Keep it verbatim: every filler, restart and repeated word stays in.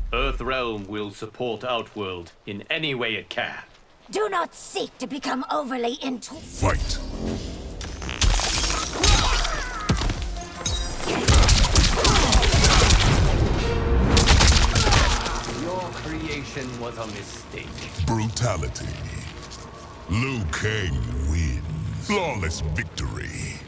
Earthrealm will support Outworld in any way it can. Do not seek to become overly into- Fight! Your creation was a mistake. Brutality. Liu Kang wins. Flawless victory.